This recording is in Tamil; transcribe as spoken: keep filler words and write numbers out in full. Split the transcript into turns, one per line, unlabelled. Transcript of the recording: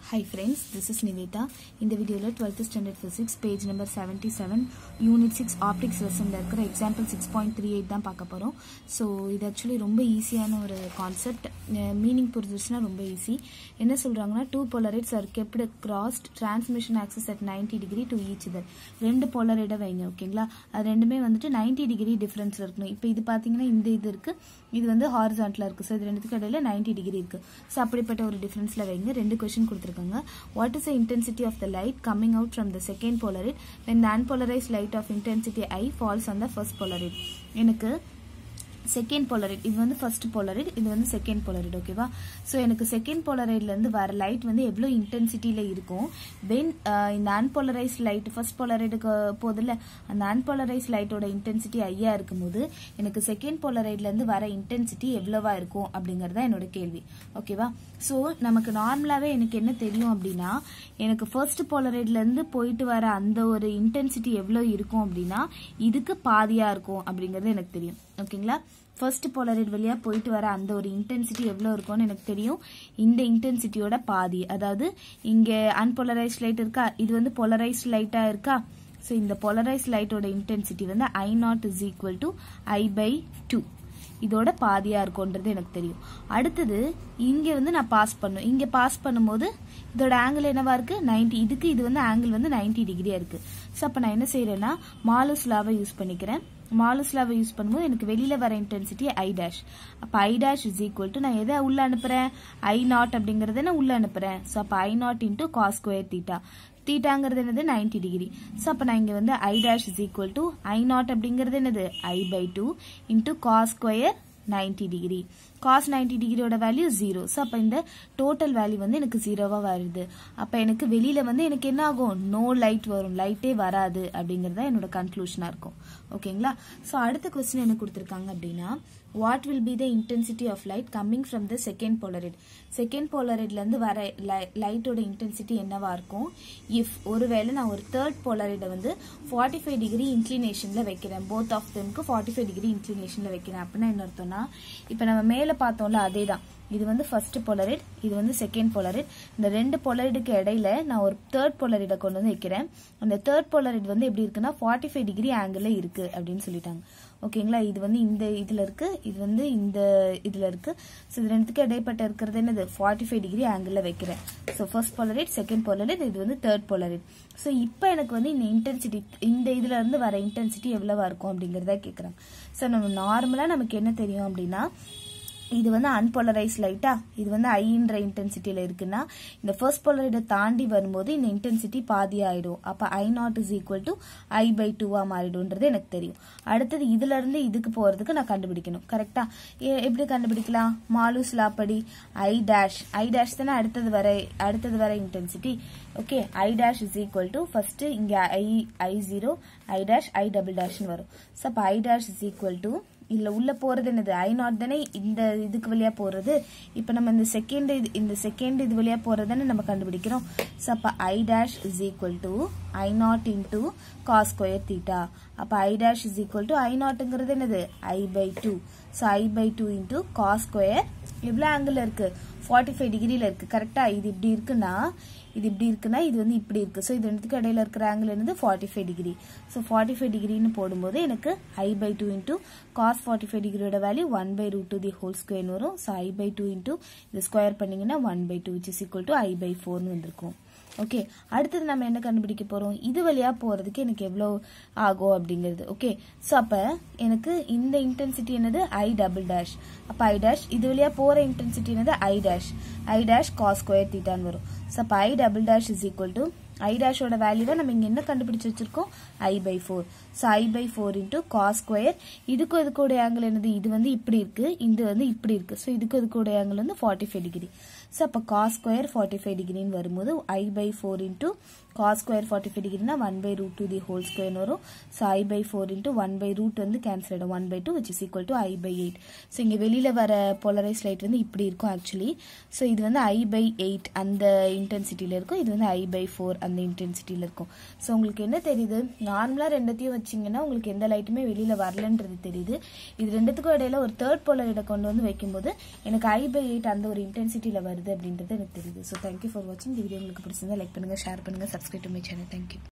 Hi friends, this is Niveta. In the video twelfth standard physics page number seventy-seven unit six optics lesson la irukra example six point three eight தான் பார்க்க போறோம். So இது actually ரொம்ப ஈஸியான ஒரு கான்செப்ட், மீனிங் புரிஞ்சிருச்சுனா ரொம்ப ஈஸி. என்ன சொல்றாங்கன்னா two polarities are kept crossed transmission axis at ninety degree to each other. ரெண்டு போலரைட வைங்க, ஓகேங்களா? அது ரெண்டுமே வந்துட்டு ninety degree டிஃபரன்ஸ்ல இருக்கணும். இப்போ இது பாத்தீங்கன்னா இந்த இது இருக்கு, இது வந்து ஹாரிசான்டலா இருக்கு. சோ இது ரெண்டுத்துக்கு இடையில ninety degree இருக்கு. சோ அப்படிப்பட்ட ஒரு டிஃபரன்ஸ்ல வைங்க. ரெண்டு क्वेश्चन கொடுத்திருக்காங்க. What is the intensity of the light coming out from the second polaroid when the unpolarized light of intensity I falls on the first polaroid? எனக்கு செகண்ட் போலரைட், இது வந்து ஃபர்ஸ்ட் போலரைட், இது வந்து செகண்ட் போலரைட், ஓகேவா? ஸோ எனக்கு செகண்ட் போலரைட்ல இருந்து வர லைட் வந்து எவ்வளோ இன்டென்சிட்டியில இருக்கும் வென் இந்த அன்போலரைஸ் லைட் ஃபர்ஸ்ட் போலரைடுக்கு போதில்ல, அந்த அன்போலரைஸ் லைட்டோட இன்டென்சிட்டி ஐயா இருக்கும்போது எனக்கு செகண்ட் போலரைட்ல இருந்து வர இன்டென்சிட்டி எவ்வளவா இருக்கும் அப்படிங்கறத என்னோட கேள்வி, ஓகேவா? ஸோ நமக்கு நார்மலாவே எனக்கு என்ன தெரியும் அப்படின்னா, எனக்கு ஃபர்ஸ்ட் போலரைட்ல இருந்து போயிட்டு வர அந்த ஒரு இன்டென்சிட்டி எவ்வளோ இருக்கும் அப்படின்னா இதுக்கு பாதியா இருக்கும் அப்படிங்கறது எனக்கு தெரியும், ஓகேங்களா? ஃபர்ஸ்ட் போலரைட் வழியா போயிட்டு வர அந்த ஒரு இன்டென்சிட்டி எவ்வளவு இருக்கும்னு எனக்கு தெரியும். இந்த இன்டென்சிட்டியோட பாதி, அதாவது இங்க அன்போலரைஸ்ட் லைட் இருக்கா, இது வந்து போலரைஸ்ட் லைட்டா இருக்கா. சோ இந்த போலரைஸ்ட் லைட்டோட இன்டென்சிட்டி வந்து I naught is equal to I by two, இதோட பாதியா இருக்கும்ன்றது எனக்கு தெரியும். அடுத்தது இங்க வந்து நான் பாஸ் பண்ணும், இங்க பாஸ் பண்ணும்போது இதோட ஆங்கிள் என்னவா இருக்கு ninety, இதுக்கு இது வந்து ஆங்கிள் வந்து ninety டிகிரியா இருக்கு. சோ அப்ப நான் என்ன செய்யறேன்னா மாலுஸ் லாவை யூஸ் பண்ணிக்கிறேன். மாலுஸ் லாவை யூஸ் பண்ணும்போது எனக்கு வெளியில வர இன்டென்சிட்டி ஐ டேஷ். அப்ப I dash is equal to நான் எதை உள்ள அனுப்புறேன், ஐ நாட் அப்படிங்கறத நான் உள்ள அனுப்புறேன். சோ அப்ப I naught into cos square theta, தீட்டாங்கிறது என்னது ninety டிகிரி. சோ அப்ப நான் இங்க வந்து I dash is equal to I naught அப்படிங்கறது என்னது I by two into cos square ninety degree. cos ninety டிகிரியோட வேல்யூ ஜீரோ. சோ அப்ப இந்த டோட்டல் வேல்யூ வந்து எனக்கு ஜீரோவா வருது. அப்ப எனக்கு வெளியில வந்து எனக்கு என்ன ஆகும், நோ லைட் வரும், லைட்டே வராது அப்படிங்கறத என்னோட கன்க்ளூஷனா இருக்கும், ஓகேங்களா? சோ அடுத்த क्वेश्चन என்ன கொடுத்திருக்காங்க அப்படின்னா, what will be the intensity of light coming from the second polaroid? second polaroidல இருந்து வர லைட்டோட இன்டென்சிட்டி என்னவா இருக்கும் if ஒருவேளை நான் ஒரு third polaroid வந்து forty-five degree inclinationல வைக்கிறேன், both of themக்கு forty-five degree inclinationல வைக்கிறேன். அப்படின்னா என்ன அர்த்தம்னா, இப்போ நம்ம மேல பார்த்தோம்ல அதேதான், இது வந்து ஃபர்ஸ்ட் போலரைட், இது வந்து செகண்ட் போலரைட். இந்த ரெண்டு போலரைடுக்கு இடையில நான் ஒரு தேர்ட் போலரைட கொண்டு வந்து வைக்கிறேன். அந்த தேர்ட் போலரைட் வந்து எப்படி இருக்குன்னா forty-five டிகிரி ஆங்கிள் இருக்கு அப்படின்னு சொல்லிட்டாங்க, ஓகேங்களா? இது வந்து இந்த இதுல இருக்கு, இது வந்து இந்த இதுல இருக்கு. சோ இது ரெண்டுத்துக்கு இடைப்பட்ட இருக்கிறது என்னது forty-five டிகிரி ஆங்கிள் வைக்கிறேன். So first polaroid, second polaroid, இது வந்து தேர்ட் போலரைட். சோ இப்போ எனக்கு வந்து இந்த இன்டென்சிட்டி, இந்த இதுல இருந்து வர இன்டென்சிட்டி எவ்வளவா இருக்கும் அப்படிங்கறத கேக்குறாங்க. சோ நம்ம நார்மலா நமக்கு என்ன தெரியும் அப்படின்னா, இது வந்து அன்போலரைஸ் லைட்டா, இது வந்து ஐன்ற இன்டென்சிட்டியில இருக்குன்னா இந்த ஃபர்ஸ்ட் போலரைட தாண்டி வரும்போது இந்த இன்டென்சிட்டி பாதி ஆயிடும். அப்ப I naught is equal to I by டூவா மாறிடும்ன்றது எனக்கு தெரியும். அடுத்தது இதுல இருந்து இதுக்கு போறதுக்கு நான் கண்டுபிடிக்கணும், கரெக்டா? எப்படி கண்டுபிடிக்கலாம், மாலுஸ் லா படி ஐ டேஷ், ஐ டேஷ் தானே அடுத்தது வர அடுத்தது வர intensity, okay? I dash is equal to first இங்க I I zero, I dash I double டேஷ்னு வரும். சோ அப்ப I dash is equal to இல்ல உள்ள போறது என்னது ஐ நாட் தானே இந்த இதுக்கு வழியா போறது. இப்ப நம்ம இந்த செகண்ட் இந்த செகண்ட் இது வழியா போறதுன்னு நம்ம கண்டுபிடிக்கிறோம். சோ அப்ப I dash is equal to I naught into cos square theta. அப்ப I dash is equal to I நாட்ங்கிறது என்னது I by two. So I by two into cos square எவ்வளவு ஆங்கிள் இருக்கு forty-five டிகிரில இருக்கு, கரெக்டா? இது இப்படி இருக்குன்னா இது இப்படி இருக்குன்னா இது வந்து இப்படி இருக்கு. சோ இது ரெண்டுத்துக்கு இடையில இருக்கிற ஆங்கிள் என்னது forty-five டிகிரி. சோ forty-five டிகிரின்னு போடும்போது எனக்கு i by two into cos forty-five டிகிரியோட value one by root two the whole square வரும். So i by two into இது ஸ்கொயர் பண்ணீங்கன்னா one by two which is equal to i by four னு வந்திருக்கும், ஓகே? அடுத்தது நம்ம என்ன கண்டுபிடிக்க போறோம், இது வழியா போறதுக்கு எனக்கு எவ்வளவு ஆகும் அப்படிங்கிறது, ஓகே? சோ அப்ப எனக்கு இந்த இன்டென்சிட்டி என்னது ஐ டபுள் டேஷ். அப்ப ஐ டேஷ் இது வழியா போற இன்டென்சிட்டி என்னது I dash, I dash cos square தீட்டான்னு வரும். சோ அப்ப I double dash is equal to I டேஷோட வேல்யூவை நம்ம இங்க என்ன கண்டுபிடிச்சு வச்சிருக்கோம், I by four. So I by four into cos square, இதுக்கும் இதுக்கூட ஆங்கிள் என்னது, இது வந்து இப்படி இருக்கு, இது வந்து இப்படி இருக்கு. சோ இதுக்கும் இதுக்கூட ஆங்கிள் வந்து forty-five டிகிரி. சோ அப்ப காஸ் ஸ்கொயர் forty-five டிகிரின்னு வரும்போது I by four into cos square forty-five டிகிரினா one by root two the whole square வரும். So I by four into one by root வந்து கேன்சல் ஆயிடும், one by two which is equal to I by eight. So இங்க வெளியில வர போலரைஸ் லைட் வந்து இப்படி இருக்கும் ஆக்சுவலி. சோ இது வந்து I by eight அந்த இன்டென்சிட்டியில இருக்கும், இது வந்து I by four அந்த இன்டென்சிட்டியில இருக்கும். சோ உங்களுக்கு என்ன தெரியுது, நார்மலா ரெண்டத்தையும் வச்சீங்கன்னா உங்களுக்கு எந்த லைட்டுமே வெளியில வரலன்றது தெரியுது. இது ரெண்டுத்துக்கும் இடையில ஒரு தேர்ட் போலரைட கொண்டு வந்து வைக்கும்போது எனக்கு I by eight அந்த ஒரு இன்டென்சிட்டியில வருது. வருது அப்படின்றது எனக்கு தெரியுது. ஸோ தேங்க்யூ ஃபார் வாட்சிங். இந்த வீடியோ உங்களுக்கு பிடிச்சிருந்தா லைக் பண்ணுங்கள், ஷேர் பண்ணுங்கள், subscribe to my channel. Thank you.